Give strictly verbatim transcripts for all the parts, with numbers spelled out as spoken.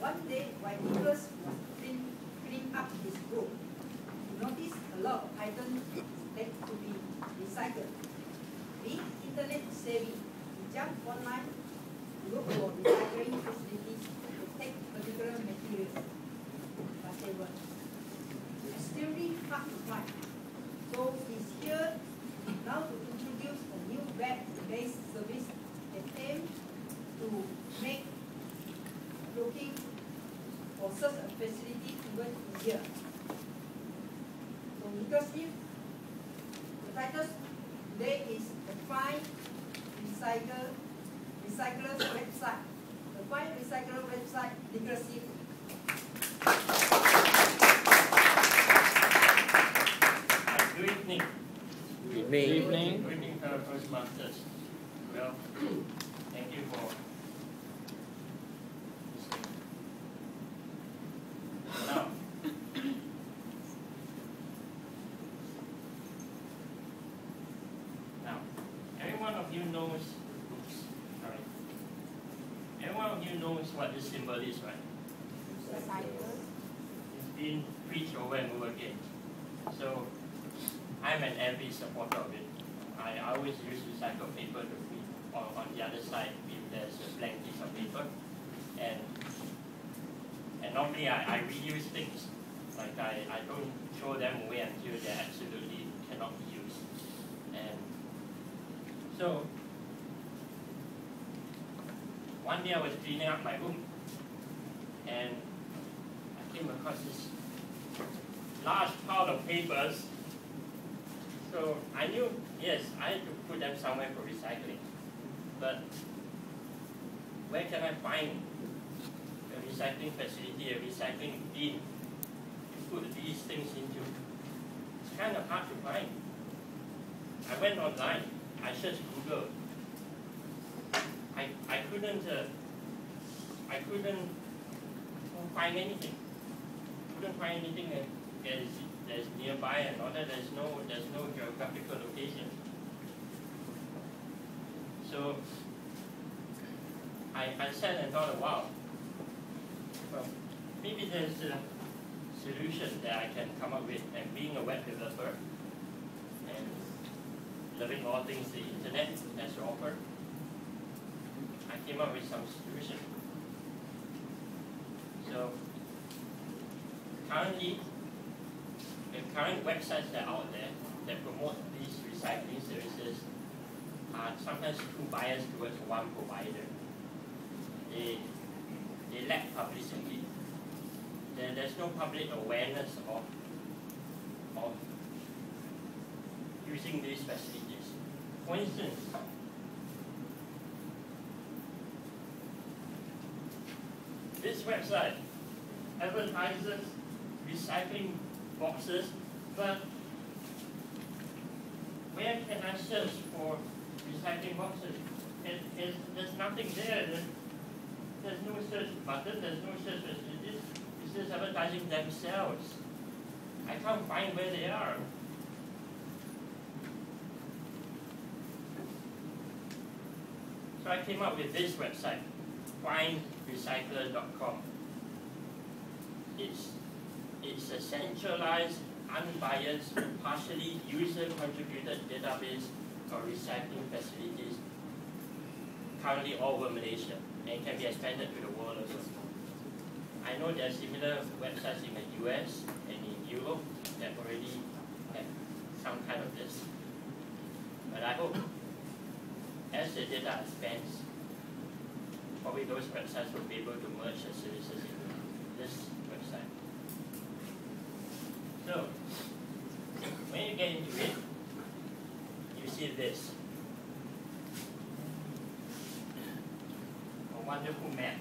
One day, while Nicholas was clean, cleaning up his room, he noticed a lot of items that could be recycled. Being internet savvy, he jumped online to look for recycling facilities to take particular materials, but they were extremely hard to find. So he's here now to introduce a new web-based service that aims to make looking for such a facility even easier. So Nicholas Ip, the title today is the Find Recycle Recyclers website. The Find Recycler website, Nicholas Ip. Good evening. Good evening. Good evening. Good evening, fellow Toastmasters. Well, thank you for listening. Now, now, every one of you knows, oops, sorry. Every one of you knows what this symbol is, right? It's been preached over and over again. So, I'm an avid supporter of it. I always use recycled paper to feed on, on the other side if there's a blank piece of paper. And and normally I, I reuse things. Like I, I don't throw them away until they absolutely cannot be used. And so one day I was cleaning up my room and I came across this large pile of papers. So I knew, yes, I had to put them somewhere for recycling. But where can I find a recycling facility, a recycling bin to put these things into? It's kind of hard to find. I went online, I searched Google. I, I couldn't, uh, I couldn't find anything. Couldn't find anything that is There's nearby and all that. There's no, there's no geographical location. So I, I sat and thought, wow, well, maybe there's a solution that I can come up with. And being a web developer and loving all things the internet has to offer, I came up with some solution. So currently, the current websites that are out there that promote these recycling services are sometimes too biased towards one provider. They, they lack publicity. There, there's no public awareness of, of using these facilities. For instance, this website advertises recycling boxes, but where can I search for recycling boxes? It, it, there's nothing there. There's, there's no search button, there's no search facilities. It's just advertising themselves. I can't find where they are. So I came up with this website, find recycler dot com. It's It's a centralized, unbiased, partially user-contributed database for recycling facilities, currently all over Malaysia, and can be expanded to the world also. I know there are similar websites in the U S and in Europe that already have some kind of this. But I hope, as the data expands, probably those websites will be able to merge the services into this website. So, when you get into it, you see this. A wonderful map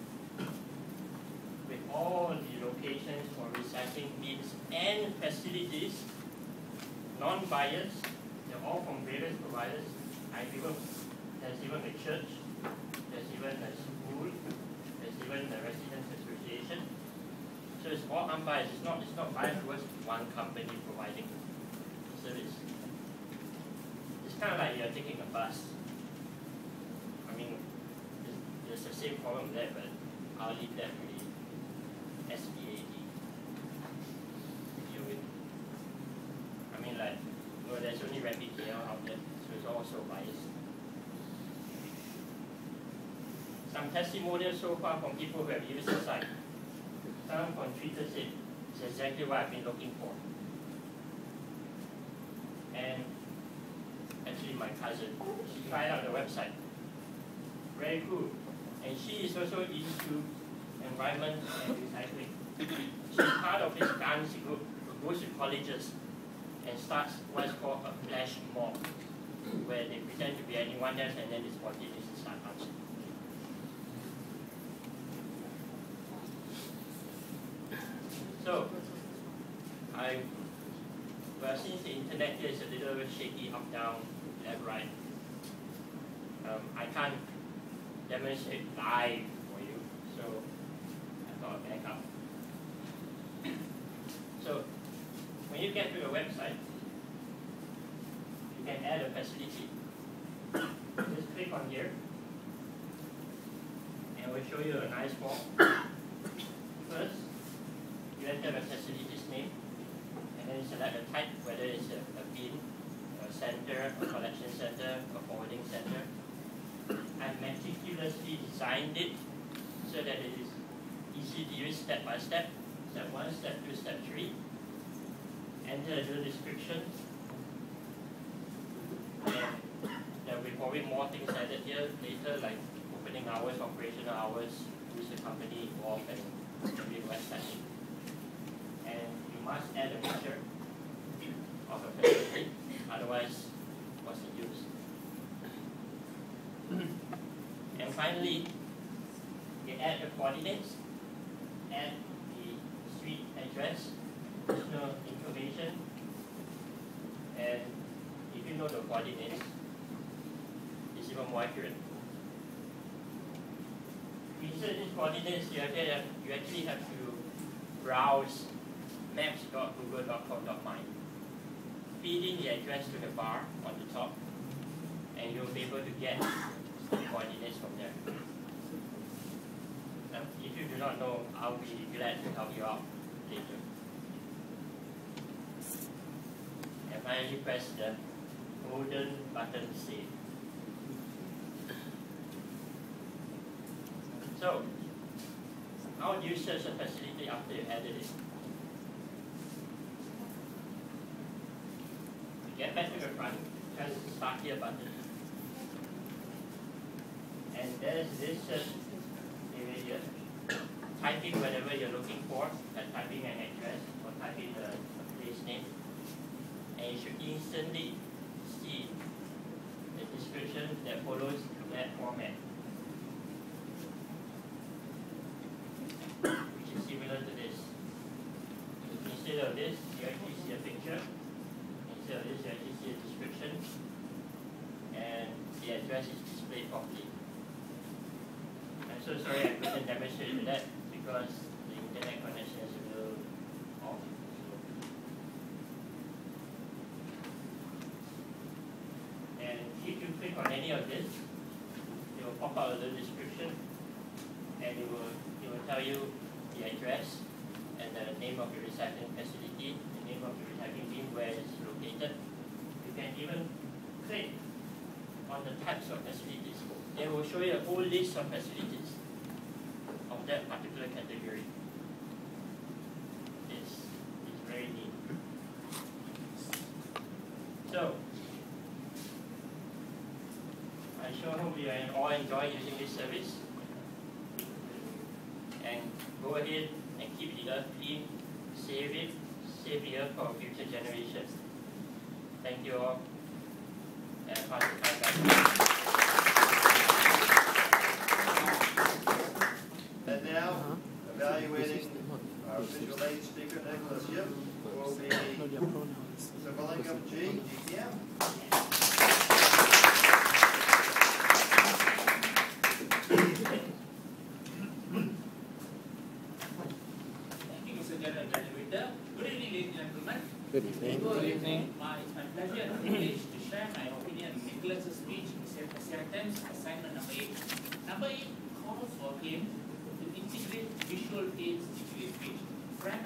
with all the locations for recycling bins and facilities, non-biased. They're all from various providers. I even, there's even a church, there's even a school, there's even a residents association. So it's all unbiased. It's not, it's not biased towards one company providing service. It's kind of like you're taking a bus. I mean, there's, there's the same problem there, but I'll leave that really S P A D. You, I mean, like, well, there's only RapidKL out there, so it's also biased. Some testimonials so far from people who have used the site. Some from Twitter said it's exactly what I've been looking for. And actually my cousin, she tried out the website. Very cool. And she is also into environment and recycling. She's part of this dance group who goes to colleges and starts what's called a flash mob, where they pretend to be anyone else and then they spontaneously start dancing. So, I, well, since the internet here is a little bit shaky, up, down, left, right, um, I can't demonstrate live for you, so I thought I'd back up. So, when you get to the website, you can add a facility. Just click on here, and we'll show you a nice form. First, you enter the facility's name, and then you select a type, whether it's a, a bin, a center, a collection center, a forwarding center. I've meticulously designed it so that it is easy to use step by step. Step one, step two, step three. Enter a little description. And there will be probably more things added here later, like opening hours, operational hours, who's the company involved, and maybe website. And you must add a picture of a facility, otherwise, what's the use? And finally, you add the coordinates, add the street address, additional information, and if you know the coordinates, it's even more accurate. To insert these coordinates, you actually have, you actually have to browse maps dot google dot com dot my. Feed in the address to the bar on the top, and you'll be able to get the coordinates from there. Now, if you do not know, I'll be glad to help you out later. And finally, press the golden button save. So, how do you search a facility after you added it? Get back to the front, press the Start Here button. And there's this search area here. Type in whatever you're looking for, like typing an address or typing the, the place name. And you should instantly see the description that follows that format, which is similar to this. Instead of this, you actually see a picture. Instead of this, you actually see a description. And the address is displayed properly. I'm so sorry I couldn't demonstrate that because the internet connection is a little off. And if you click on any of this, it will pop out a little description, and it will it will tell you the address and the name of the recycling facility, the name of the recycling bin, where it's located. You can even click on the types of facilities. They will show you a whole list of facilities of that particular category. It's, it's very neat. So, I sure hope you all enjoy using this service. And go ahead and keep the earth clean, save it, save the earth for future generations. Thank you all. And pass the time back. And now, evaluating our visual aid speaker, Nicholas Yip, will be Sivalingam G, D P M. Thank you, Mister General Manager. Good evening, ladies and gentlemen. Good evening. Good evening. My, it's my pleasure and privilege to share my opinion on Nicholas's speech in Sentence assignment number eight. Number eight calls for him to integrate visual aids into his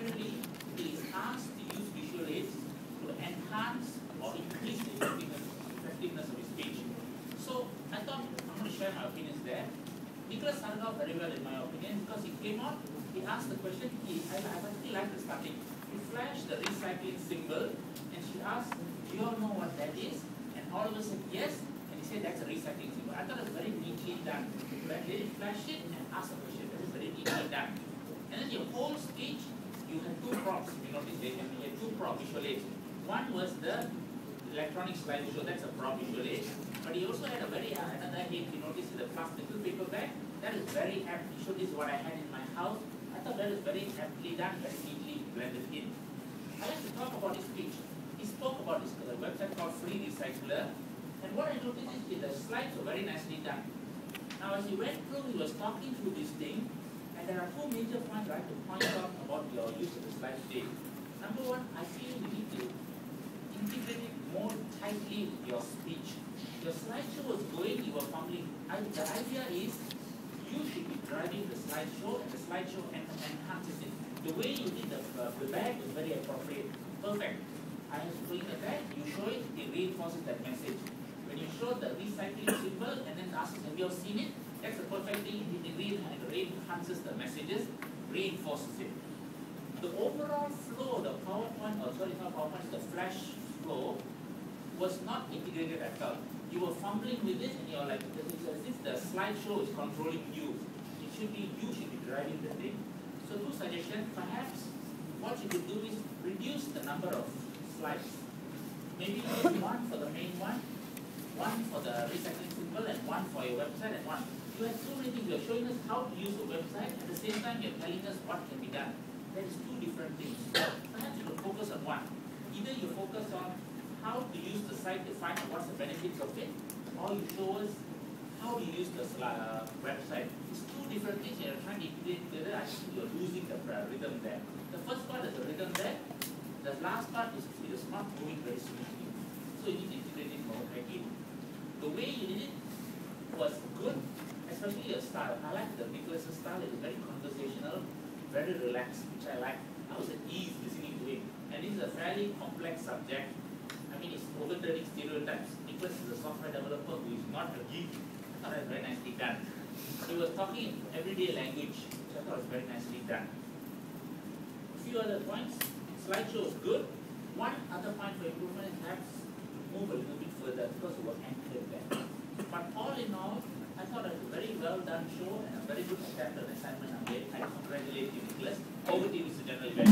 primarily he is asked to use visual aids to enhance or increase the effectiveness, effectiveness of his speech. So I thought I'm going to share my opinions there. Nicholas started out very well in my opinion because he came out, he asked the question, he, I, I actually like the starting. He flashed the recycling symbol and she asked, do you all know what that is? And all of us said yes, and he said that's a recycling symbol. I thought it was very neatly done. But they flashed it and asked the question, that is very neatly done. And then your whole speech, you had two props, you notice they had two prop visual aids. One was the electronic slideshow, that's a prop visual aid. But he also had a very, uh, another aid, you notice in the plastic paper bag, that is very apt. He showed this is what I had in my house. I thought that is very aptly done, very neatly blended in. I like to talk about his speech. He spoke about his uh, website called Free Recycler. And what I noticed is the slides were very nicely done. Now as he went through, he was talking through this thing, and there are two major points I like to point out about your use of the slide today. Number one, I feel you need to integrate it more tightly with your speech. Your slideshow was going, you were fumbling. I, the idea is you should be driving the slideshow, and the slideshow en enhances it. The way you did the, uh, the bag was very appropriate. Perfect. I was putting the bag, you show it, it reinforces that message. When you show the recycling symbol and then ask us, have you all seen it? That's the perfect thing. It, it re-enhances the messages, reinforces it. The overall flow, the PowerPoint, or sorry, not PowerPoint, the flash flow was not integrated at all. You were fumbling with it and you're like, as if the slideshow is controlling you. It should be, you should be driving the thing. So two suggestions, perhaps what you could do is reduce the number of slides. Maybe use one for the main one, one for the recycling symbol, and one for your website, and one. You have so many things. You're showing us how to use the website, at the same time you're telling us what can be done. That is two different things. Perhaps you could focus on one. Either you focus on how to use the site to find out what's the benefits of it, or you show us how to use the uh, website. It's two different things. You're trying to integrate together. I think you're losing the uh, rhythm there. The first part is the rhythm there. The last part is it is not moving very smoothly. So you need to integrate it more tightly. The way you did it was good, especially your style. I like the Nicholas's style. It is very conversational, very relaxed, which I like. I was at ease listening to him. And this is a fairly complex subject. I mean, it's overturning stereotypes. Nicholas is a software developer who is not a geek. I thought it was very nicely done. He was talking in everyday language, which I thought was very nicely done. A few other points. Slideshow is good. One other point for improvement is perhaps move a little bit further because it was anchored there. But all in all, I thought it was a very well done show and a very good attempt at assignment I made. I congratulate you, Nicholas. Over to you, Mister General.